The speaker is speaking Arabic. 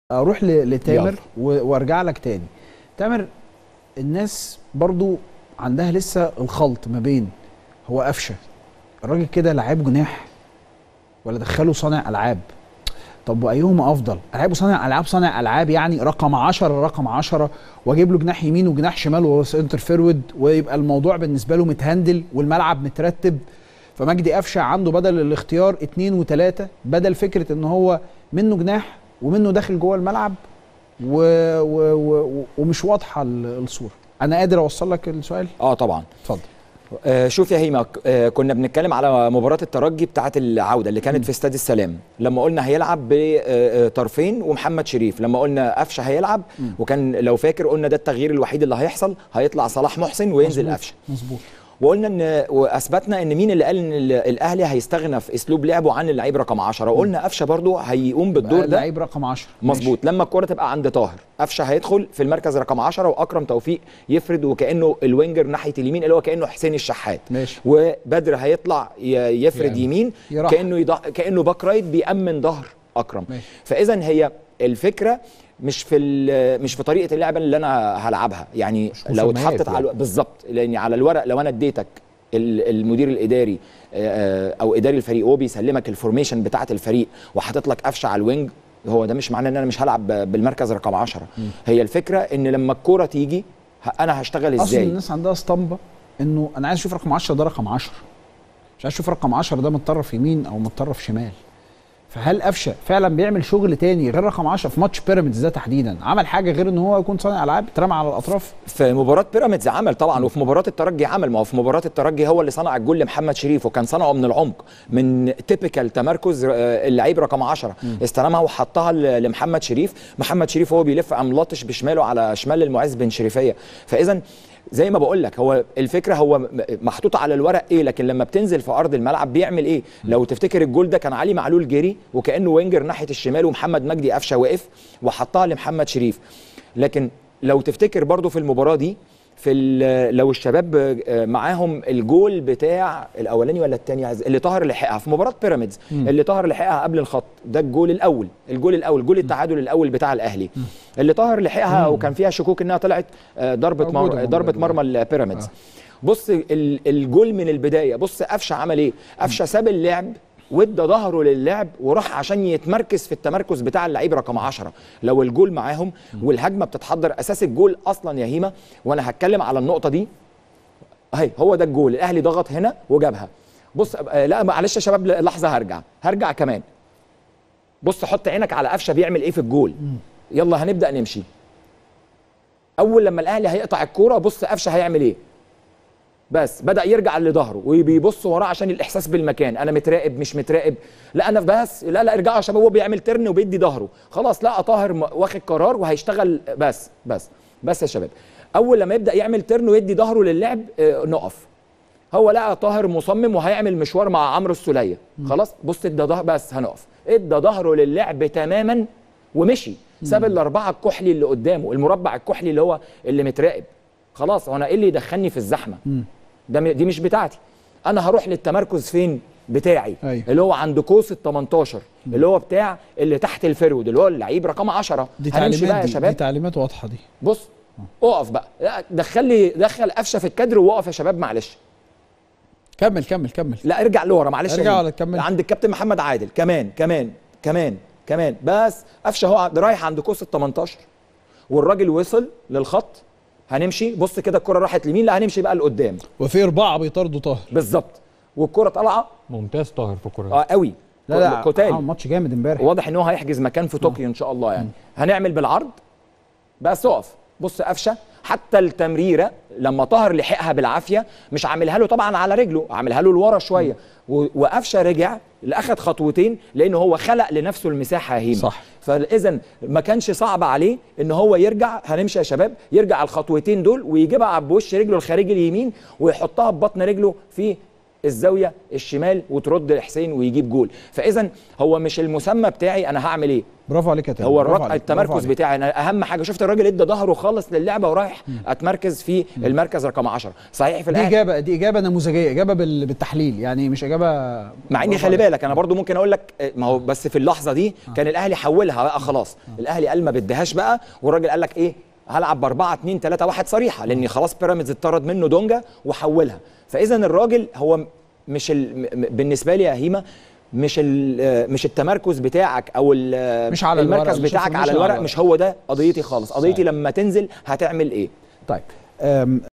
اروح لتامر وارجع لك تاني. تامر، الناس برضو عندها لسه الخلط ما بين هو قفشه الراجل كده لعيب جناح ولا دخله صانع العاب؟ طب وايهما افضل؟ العبه صانع العاب، صانع العاب يعني رقم 10 واجيب له جناح يمين وجناح شمال وهو سنتر فيرود، ويبقى الموضوع بالنسبه له متهندل والملعب مترتب. فمجدي قفشه عنده بدل الاختيار 2 و3، بدل فكره ان هو منه جناح ومنه داخل جوه الملعب ومش واضحه الصوره. انا قادر اوصل لك السؤال؟ طبعا. اتفضل. شوف يا هيما، كنا بنتكلم على مباراة الترجي بتاعة العودة اللي كانت في استاد السلام، لما قلنا هيلعب بطرفين ومحمد شريف، لما قلنا قفشه هيلعب وكان لو فاكر قلنا ده التغيير الوحيد اللي هيحصل، هيطلع صلاح محسن وينزل قفشه. مظبوط. وقلنا واثبتنا ان مين اللي قال ان الاهلي هيستغنى في اسلوب لعبه عن اللعيب رقم 10، وقلنا قفشه برضو هيقوم بالدور ده اللعيب رقم 10. مظبوط. لما الكره تبقى عند طاهر، قفشه هيدخل في المركز رقم 10 واكرم توفيق يفرد وكانه الوينجر ناحيه اليمين اللي هو كانه حسين الشحات. ماشي. وبدر هيطلع يفرد يعني يمين كانه باك رايت بيامن ظهر اكرم. ماشي. فاذا هي الفكره مش في طريقه اللعبه اللي انا هلعبها، يعني لو اتحطت على بالظبط، لان على الورق لو انا اديتك المدير الاداري او اداري الفريق وهو بيسلمك الفورميشن بتاعه الفريق وحاطط لك قفشه على الوينج، هو ده مش معناه ان انا مش هلعب بالمركز رقم 10. هي الفكره ان لما الكوره تيجي انا هشتغل ازاي. اصلا الناس عندها اسطمبه انه انا عايز اشوف رقم 10 ده رقم 10، مش عايز اشوف رقم 10 ده متطرف يمين او متطرف شمال. فهل قفشه فعلا بيعمل شغل تاني غير رقم 10 في ماتش بيراميدز ده تحديدا؟ عمل حاجه غير ان هو يكون صانع العاب اترمى على الاطراف؟ في مباراه بيراميدز عمل طبعا، وفي مباراه الترجي عمل. ما هو في مباراه الترجي هو اللي صنع الجول لمحمد شريف، وكان صنعه من العمق من تيبيكال تمركز اللعيب رقم 10، استلمها وحطها لمحمد شريف. محمد شريف هو بيلف قام لطش بشماله على شمال المعز بن شريفيه. فاذا زي ما بقول لك، هو الفكره هو محطوطه على الورق ايه، لكن لما بتنزل في ارض الملعب بيعمل ايه. لو تفتكر الجول ده كان علي معلول جري وكانه وينجر ناحيه الشمال ومحمد مجدي قفشه واقف وحطها لمحمد شريف. لكن لو تفتكر برضو في المباراه دي لو الشباب معاهم الجول بتاع الاولاني ولا الثاني اللي طاهر لحقها في مباراه بيراميدز، اللي طاهر لحقها قبل الخط، ده الجول الاول، جول التعادل الاول بتاع الاهلي، اللي طاهر لحقها وكان فيها شكوك انها طلعت ضربه مرمى البيراميدز. بص الجول من البدايه، بص قفشه عمل ايه. قفشه ساب اللعب وادى ظهره للعب وراح عشان يتمركز في التمركز بتاع اللعيب رقم 10. لو الجول معاهم والهجمه بتتحضر، اساس الجول اصلا يا هيما، وانا هتكلم على النقطه دي اهي، هو ده الجول. الاهلي ضغط هنا وجابها. بص لا معلش يا شباب، لحظه هرجع كمان. بص حط عينك على قفشه بيعمل ايه في الجول. يلا هنبدا نمشي. اول لما الاهلي هيقطع الكوره، بص قفشه هيعمل ايه. بس بدأ يرجع لظهره وبيبص وراه عشان الإحساس بالمكان، أنا متراقب مش متراقب، لا أنا بس لا ارجعوا يا شباب، هو بيعمل ترن وبيدي ظهره، خلاص لقى طاهر واخد قرار وهيشتغل. بس يا شباب، أول لما يبدأ يعمل ترن ويدي ظهره للعب نقف. هو لقى طاهر مصمم وهيعمل مشوار مع عمرو السولية، خلاص بص ادى ظهر، بس هنقف. ادى ظهره للعب تماما ومشي، ساب الأربعة الكحلي اللي قدامه، المربع الكحلي اللي هو اللي متراقب. خلاص وانا ايه اللي يدخلني في الزحمه؟ دي مش بتاعتي. انا هروح للتمركز فين بتاعي؟ أيوه. اللي هو عند قوس ال18، اللي هو بتاع اللي تحت الفرود، اللي هو اللعيب رقم 10. هنمشي بقى يا شباب، دي تعليمات واضحه دي. بص اقف بقى، دخل قفشه في الكادر ووقف يا شباب. معلش كمل. لا ارجع لورا معلش، ارجع ولا كمل عند الكابتن محمد عادل. كمان بس قفشه هو رايح عند قوس ال18 والراجل وصل للخط. هنمشي، بص كده الكره راحت لمين، لا هنمشي بقى لقدام، وفي 4 بيطاردوا طاهر بالظبط، والكره طالعه. ممتاز طاهر في الكره قوي. لا ماتش جامد امبارح، واضح ان هو هيحجز مكان في طوكيو ان شاء الله يعني. هنعمل بالعرض بس اقف. بص قفشه حتى التمريره لما طاهر لحقها بالعافيه مش عاملها له طبعا على رجله، عاملها له لورا شويه، وقفشه رجع لاخد خطوتين لانه هو خلق لنفسه المساحه يا هيما. صح. فاذا ما كانش صعب عليه ان هو يرجع. هنمشي يا شباب، يرجع الخطوتين دول ويجيبها بوش رجله الخارجي اليمين ويحطها ببطن رجله في الزاويه الشمال وترد لحسين ويجيب جول. فاذا هو مش المسمى بتاعي انا هعمل ايه. برافو عليك يا تامر. هو التمركز بتاعي انا اهم حاجه. شفت الراجل ادى ظهره خالص للعبه ورايح اتمركز في المركز رقم 10. صحيح في الاهلي دي اجابه نموذجيه، اجابه بالتحليل يعني، مش اجابه. مع اني خلي بالك انا برضو ممكن اقول لك ما هو بس في اللحظه دي كان الاهلي حولها بقى خلاص. الاهلي قال ما بديهاش بقى، والراجل قال لك ايه هلعب ب 4 2 3 1 صريحه، لان خلاص بيراميدز اتطرد منه دونجا وحولها. فاذا الراجل هو مش بالنسبه لي يا هيما مش التمركز بتاعك او مش على المركز بتاعك على الورق، مش هو ده قضيتي خالص. قضيتي لما تنزل هتعمل ايه. طيب